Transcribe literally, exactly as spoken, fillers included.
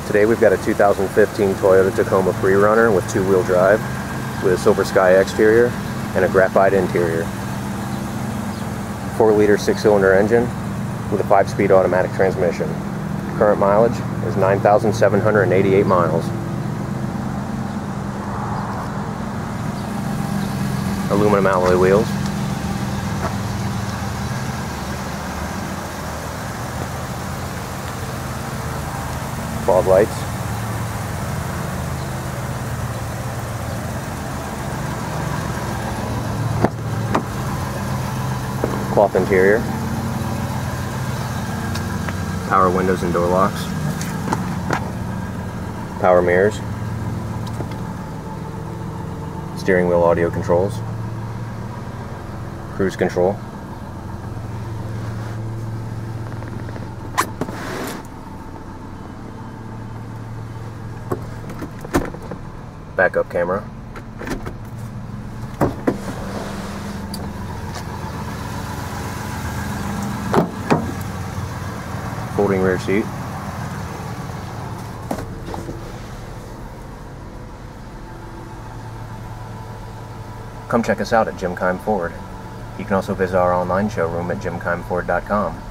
Today we've got a two thousand fifteen Toyota Tacoma Pre-Runner with two-wheel drive with a Silver Sky exterior and a graphite interior. four liter six-cylinder engine with a five-speed automatic transmission. Current mileage is nine thousand seven hundred eighty-eight miles. Aluminum alloy wheels. Fog lights. Cloth interior. Power windows and door locks. Power mirrors. Steering wheel audio controls. Cruise control. Backup camera. Folding rear seat. Come check us out at Jim Keim Ford. You can also visit our online showroom at jim keim ford dot com.